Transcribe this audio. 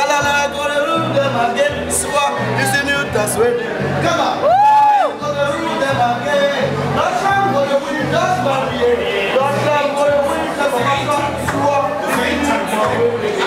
Galala gonna rule them again. Swap is the new task with them. Come on. Gonna rule them again. Not trying to win just one year. Not trying to win just one. Swap is the new task with them.